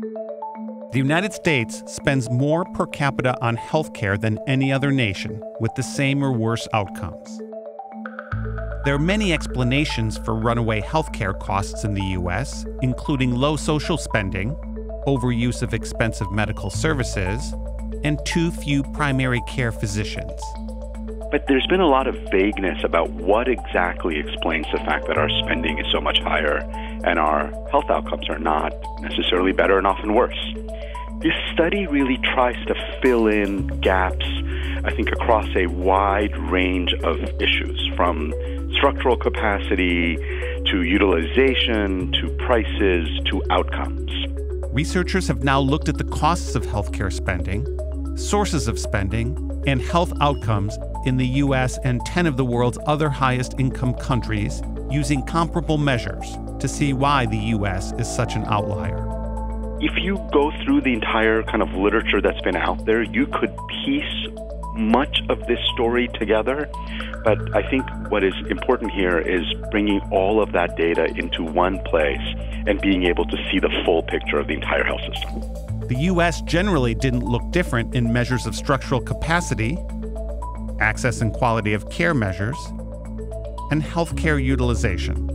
The United States spends more per capita on healthcare than any other nation, with the same or worse outcomes. There are many explanations for runaway healthcare costs in the U.S., including low social spending, overuse of expensive medical services, and too few primary care physicians. But there's been a lot of vagueness about what exactly explains the fact that our spending is so much higher and our health outcomes are not necessarily better and often worse. This study really tries to fill in gaps, I think, across a wide range of issues, from structural capacity to utilization to prices to outcomes. Researchers have now looked at the costs of healthcare spending, sources of spending, and health outcomes in the U.S. and 10 of the world's other highest income countries using comparable measures to see why the U.S. is such an outlier. If you go through the entire kind of literature that's been out there, you could piece much of this story together. But I think what is important here is bringing all of that data into one place and being able to see the full picture of the entire health system. The U.S. generally didn't look different in measures of structural capacity, access and quality of care measures, and healthcare utilization.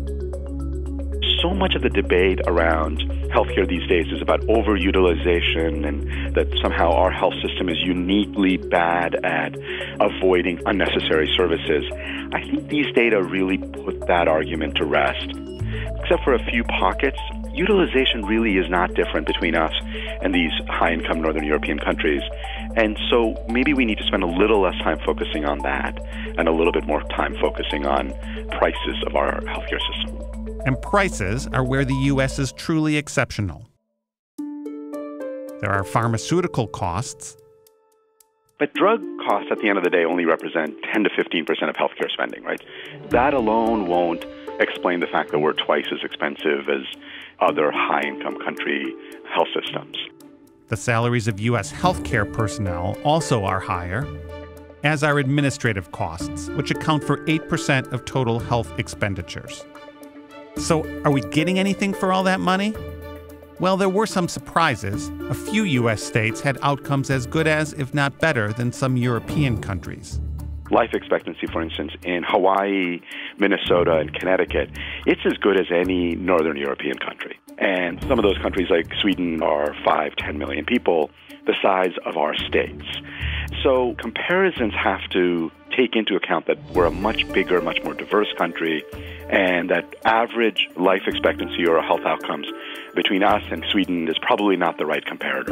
So much of the debate around healthcare these days is about overutilization and that somehow our health system is uniquely bad at avoiding unnecessary services. I think these data really put that argument to rest. Except for a few pockets, utilization really is not different between us and these high-income Northern European countries. And so maybe we need to spend a little less time focusing on that and a little bit more time focusing on prices of our healthcare system. And prices are where the U.S. is truly exceptional. There are pharmaceutical costs. But drug costs at the end of the day only represent 10 to 15% of healthcare spending, right? That alone won't explain the fact that we're twice as expensive as other high-income country health systems. The salaries of U.S. healthcare personnel also are higher, as are administrative costs, which account for 8% of total health expenditures. So, are we getting anything for all that money? Well, there were some surprises. A few U.S. states had outcomes as good as, if not better, than some European countries. Life expectancy, for instance, in Hawaii, Minnesota, and Connecticut, it's as good as any Northern European country. And some of those countries, like Sweden, are 5-10 million people, the size of our states. So comparisons have to take into account that we're a much bigger, much more diverse country, and that average life expectancy or health outcomes between us and Sweden is probably not the right comparator.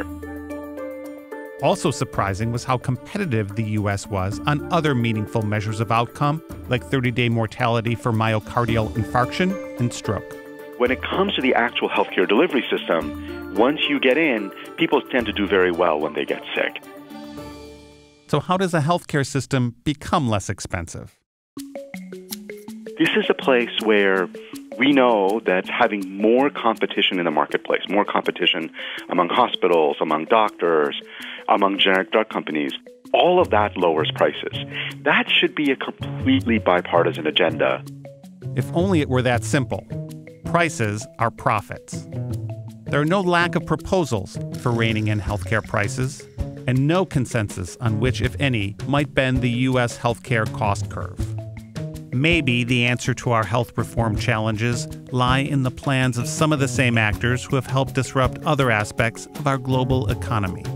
Also surprising was how competitive the U.S. was on other meaningful measures of outcome, like 30-day mortality for myocardial infarction and stroke. When it comes to the actual healthcare delivery system, once you get in, people tend to do very well when they get sick. So how does a healthcare system become less expensive? This is a place where we know that having more competition in the marketplace, more competition among hospitals, among doctors, among generic drug companies, all of that lowers prices. That should be a completely bipartisan agenda. If only it were that simple. Prices are profits. There are no lack of proposals for reining in healthcare prices, and no consensus on which, if any, might bend the U.S. healthcare cost curve. Maybe the answer to our health reform challenges lie in the plans of some of the same actors who have helped disrupt other aspects of our global economy.